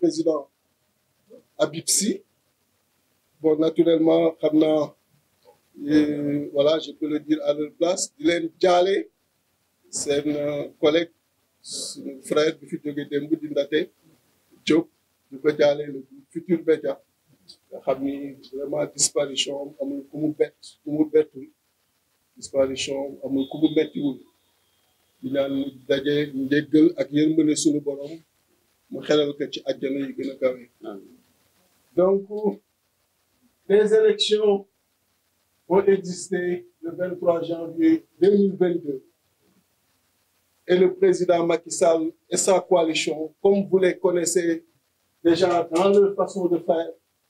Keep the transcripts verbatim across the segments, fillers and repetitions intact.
président Habib Sy. Bon, naturellement, et, voilà, je peux le dire à leur place. Dylan Dialé, c'est un collègue, un frère du futur Dembu Dindate, Diop, du Dialé, le futur Bédia. Vraiment disparition, amul ku mu bett ku mu bettul disparition amul ku mu bettiwul di ñaan daje njéggal ak yërmande suñu borom mu xelal ko ci àjjana yi gën a kawe. Donc les élections ont existé le vingt-trois janvier deux mille vingt-deux et le président Macky Sall et sa coalition, comme vous les connaissez déjà dans leur façon de faire,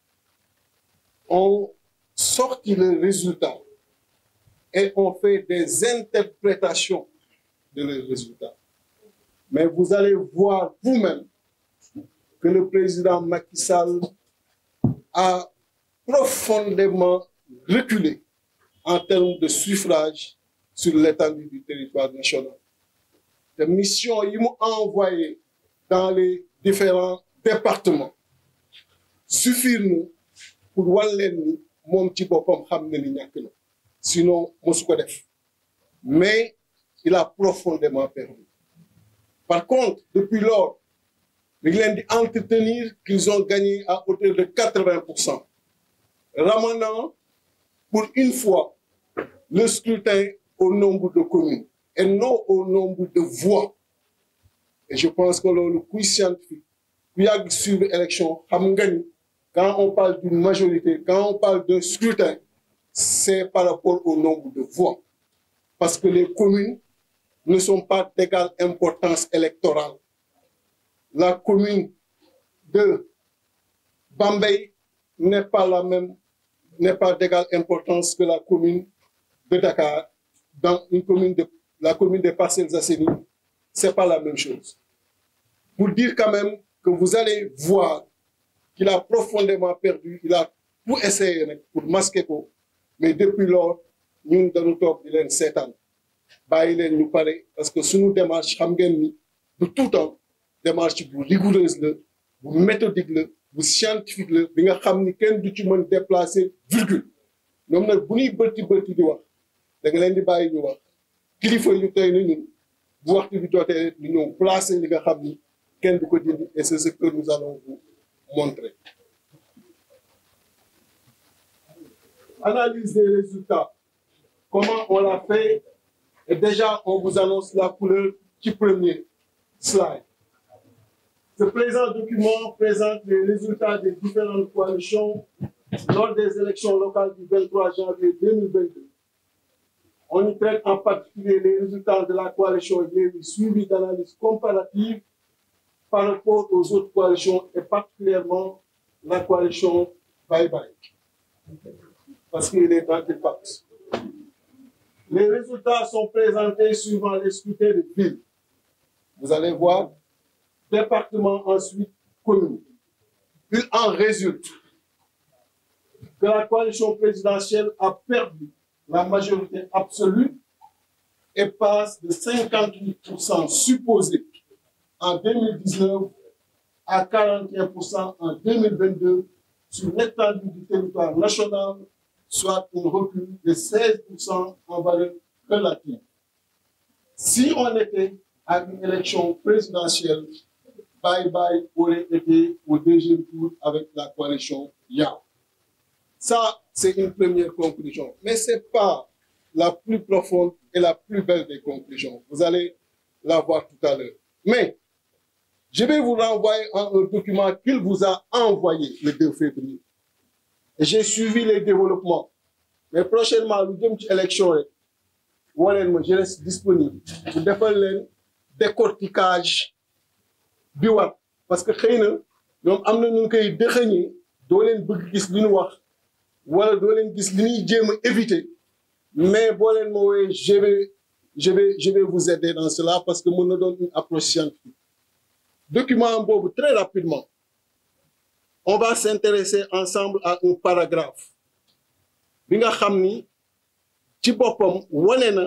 ont sorti le résultat et ont fait des interprétations de leurs résultats. Mais vous allez voir vous-même que le président Macky Sall a profondément reculé en termes de suffrage sur l'étendue du territoire national. Les missions qu'ils m'ont envoyées dans les différents départements suffisent pour wan leen ni moom ci boppam xam na ni ñàkk na sinon mosu ko def mais il a profondément perdu. Par contre, depuis lors, mi ngi leen di entretenir qu'ils ont gagné à hauteur de quatre-vingts pour cent, ramenant pour une fois le scrutin au nombre de communes et non au nombre de voix. Et je pense que loolu kuy scientifique ku yàgg suivre élection xam nga ni quand on parle d'une majorité, quand on parle d'un scrutin, c'est par rapport au nombre de voix. Parce que les communes ne sont pas d'égale importance électorale. La commune de Bambey n'est pas la même, n'est pas d'égale importance que la commune de Dakar. Dans une commune de, la commune des Parcelles Assainies, c'est pas la même chose. Pour dire quand même que vous allez voir qu'il a profondément perdu, il a tout essayé pour masquer ko, mais depuis lors, nous dañu toog di leen seetaan bàyyi leen ñu pare parce que suñu démarche xam ngeen ni de tout temps démarche bu rigoureuse la bu méthodique la bu scientifique la bi nga xam ni kenn du ci mën déplacer virgule ñoom nag bu ñuy bëtti bëtti di wax da nga leen di bàyyi ñu wax kilifa yu tey na ñun bu waxtu bi jotee ñu ñëw placer li nga xam ni kenn du ko dindi et c'est ce que nous allons vous montrer. Analyse des résultats. Comment on l'a fait? Et déjà, on vous annonce la couleur du premier slide. Ce présent document présente les résultats des différentes coalitions lors des élections locales du vingt-trois janvier deux mille vingt-deux. On y traite en particulier les résultats de la coalition Yewwi suivis d'analyse comparative par rapport aux autres coalitions et particulièrement la coalition Bye Bye. Parce qu'il est dans le pacte. Les résultats sont présentés suivant les scrutins de ville. Vous allez voir, département ensuite, commune. Il en résulte que la coalition présidentielle a perdu la majorité absolue et passe de cinquante-huit pour cent supposé en deux mille dix-neuf à quarante et un pour cent en deux mille vingt-deux sur l'étendue du territoire national, soit un recul de seize pour cent en valeur relative. Si on était à une élection présidentielle, Bye Bye aurait été au deuxième tour avec la coalition Ya. Ça, c'est une première conclusion. Mais ce n'est pas la plus profonde et la plus belle des conclusions. Vous allez la voir tout à l'heure. Mais je vais vous renvoyer en un document qu'il vous a envoyé le deux février. Et j'ai suivi les développements. Mais prochainement, nous avons une élection. Je reste disponible pour faire le décortiquage du wat. Parce que nous avons une décharge, nous avons une wax wala doo leen gis li ñuy jéem a éviter mais boo leen ma woowee je vais je vais je vais vous aider dans cela parce que mën na doon une approche scientifique. Document boobu très rapidement on va s'intéresser ensemble à un paragraphe bi nga xam ni ci boppam wane na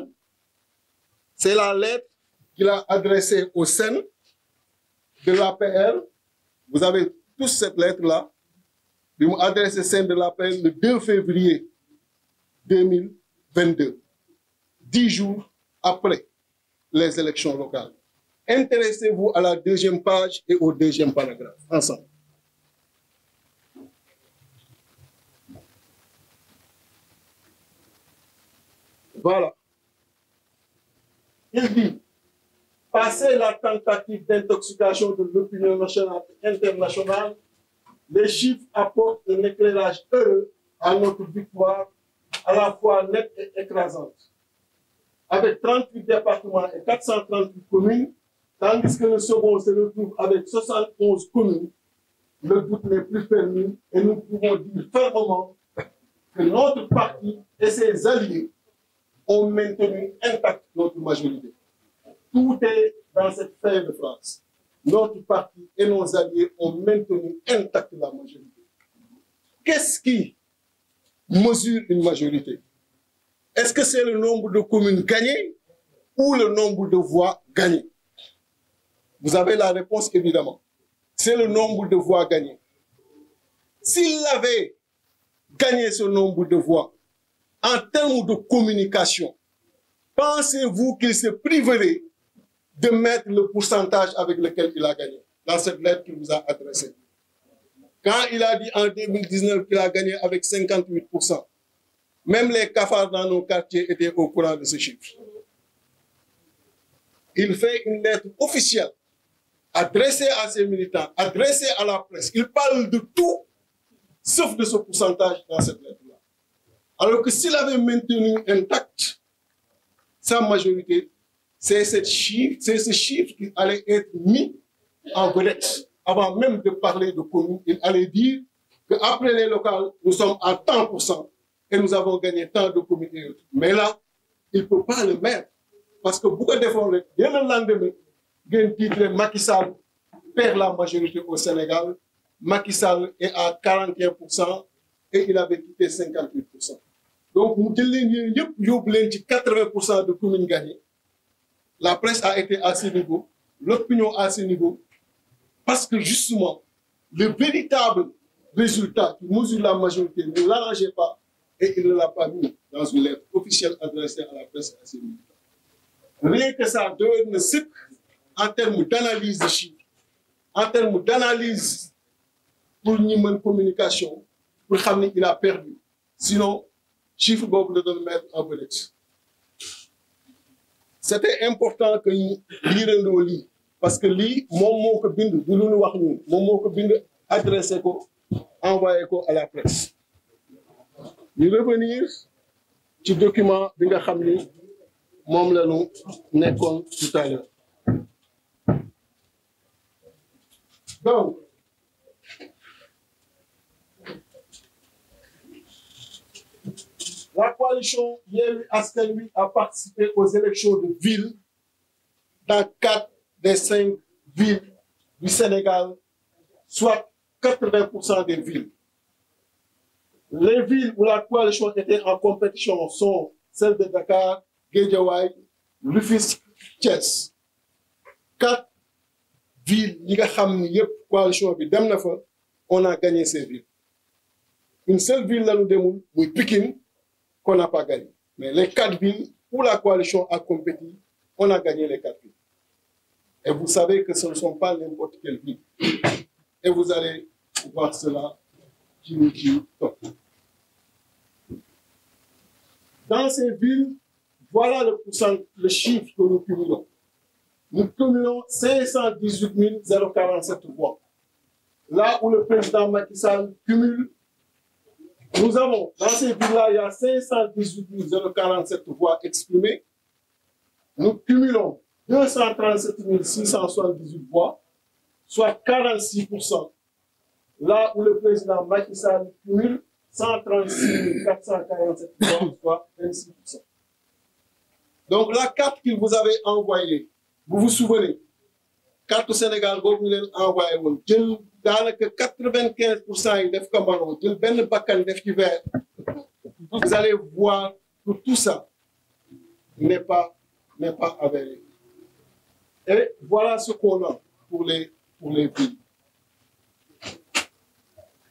c'est la lettre qu'il a adressée au S E N de l'A P R Vous avez tous cette lettre-là. Ils m'ont adressé scène de l'appel le deux février deux mille vingt-deux, dix jours après les élections locales. Intéressez-vous à la deuxième page et au deuxième paragraphe, ensemble. Voilà. Il dit, passé la tentative d'intoxication de l'opinion nationale et internationale, les chiffres apportent un éclairage heureux à notre victoire, à la fois nette et écrasante. Avec trente-huit départements et quatre cent trente-huit communes, tandis que le second se retrouve avec soixante et onze communes, le doute n'est plus permis et nous pouvons dire fermement que notre parti et ses alliés ont maintenu intacte notre majorité. Tout est dans cette fin de phrase. Notre parti et nos alliés ont maintenu intacte la majorité. Qu'est-ce qui mesure une majorité? Est-ce que c'est le nombre de communes gagnées ou le nombre de voix gagnées? Vous avez la réponse évidemment. C'est le nombre de voix gagnées. S'il avait gagné ce nombre de voix en termes de communication, pensez-vous qu'il se priverait de mettre le pourcentage avec lequel il a gagné dans cette lettre qu'il vous a adressée? Quand il a dit en deux mille dix-neuf qu'il a gagné avec cinquante-huit pour cent, même les cafards dans nos quartiers étaient au courant de ce chiffre. Il fait une lettre officielle adressée à ses militants, adressée à la presse. Il parle de tout, sauf de ce pourcentage dans cette lettre-là. Alors que s'il avait maintenu intact sa majorité, c'est chiffre, ce chiffre qui allait être mis en vedette. Avant même de parler de communes, il allait dire qu'après les locales, nous sommes à tant pour cent et nous avons gagné tant de communes. Mais là, il ne peut pas le mettre. Parce que beaucoup d'efforts, dès le lendemain, il y a un titre, Macky Sall perd la majorité au Sénégal. Macky Sall est à quarante et un pour cent et il avait quitté cinquante-huit pour cent. Donc, nous avons quatre-vingts pour cent de communes gagnées. La presse a été à ce niveau, l'opinion à ce niveau, parce que justement, le véritable résultat qui mesure la majorité ne l'arrangeait pas et il ne l'a pas mis dans une lettre officielle adressée à la presse et à ses militants. Rien que ça donne ce en termes d'analyse de chiffres, en termes d'analyse pour une communication, pour savoir qu'il a perdu. Sinon, chiffre Bob le donne mettre en vedette. C'était important que nous lisions le livre. Parce que lui, mon mot que bind, mon mot que bind, adressé ko, envoyé ko à la presse. Nous revenir du document que nous avons mom la nous nekkoon tout à l'heure. Donc, la coalition Yewwi Askan Wi a participé aux élections de ville dans quatre des cinq villes du Sénégal, soit quatre-vingts pour cent des villes. Les villes où la coalition était en compétition sont celles de Dakar, Guédiawaye, Rufisque, Thiès. Quatre villes, coalition, on a gagné ces villes. Une seule ville, là, nous démoule, oui, Pikine, qu'on n'a pas gagné. Mais les quatre villes où la coalition a compétit, on a gagné les quatre villes. Et vous savez que ce ne sont pas n'importe quelle ville. Et vous allez voir cela qui nous dit top. Dans ces villes, voilà le, pourcent, le chiffre que nous cumulons. Nous cumulons cinq cent dix-huit mille quarante-sept voix. Là où le président Macky Sall cumule, nous avons, dans ces villes-là, il y a cinq cent dix-huit mille quarante-sept voix exprimées. Nous cumulons deux cent trente-sept mille six cent soixante-dix-huit voix, soit quarante-six pour cent. Là où le président Macky Sall cumule cent trente-six mille quatre cent quarante-sept voix, soit vingt-six pour cent. Donc la carte qu'il vous avait envoyée, vous vous souvenez, carte au Sénégal, vous vous l'avez envoyée, dans que quatre-vingt-quinze pour cent il def Camaro, vous allez voir que tout ça n'est pas, n'est pas avéré. Et voilà ce qu'on a pour les, pour les villes.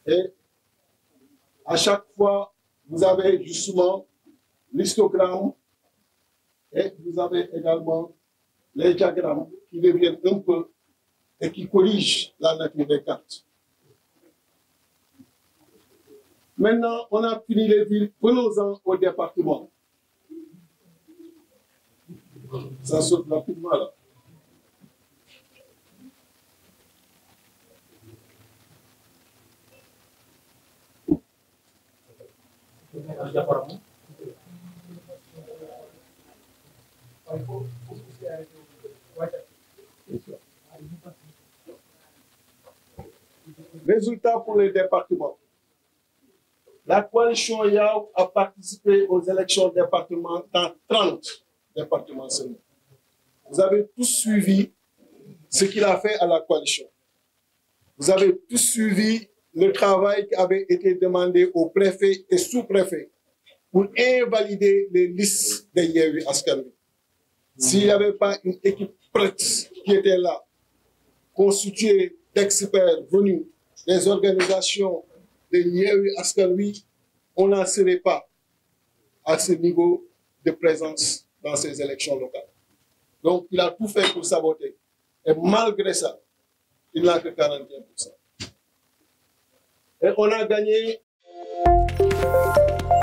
Et à chaque fois, vous avez justement l'histogramme et vous avez également les diagrammes qui deviennent un peu et qui corrigent la nature des cartes. Maintenant, on a fini les villes, prenons-en au département. Ça saute rapidement là. Résultat pour les départements. La coalition Yao a participé aux élections départementales dans trente départements seulement. Vous avez tous suivi ce qu'il a fait à la coalition. Vous avez tous suivi le travail qui avait été demandé aux préfets et sous-préfets pour invalider les listes de Yewwi Askan Wi. S'il n'y avait pas une équipe prête qui était là, constituée d'experts venus des organisations de Yewwi Askan Wi, on n'en serait pas à ce niveau de présence dans ces élections locales. Donc, il a tout fait pour saboter. Et malgré ça, il n'a que quarante et un pour cent. Et on a gagné